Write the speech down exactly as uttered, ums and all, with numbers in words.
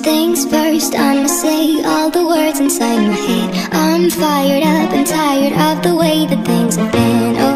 things first, I'ma say all the words inside my head. I'm fired up and tired of the way that things have been.